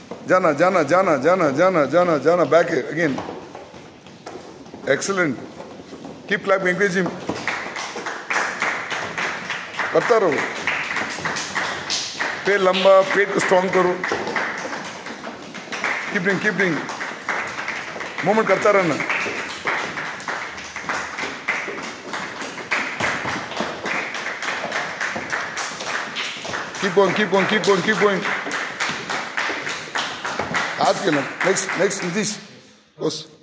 Jana, Jana, Jana, Jana, Jana, Jana, Jana, back again. Excellent. Keep clapping, encourage him. करता रहो. पेट लंबा, पेट को strong करो. Keep doing. Movement करता रहना. Keep going. हाथ के ना. Next, Nitish. Boss.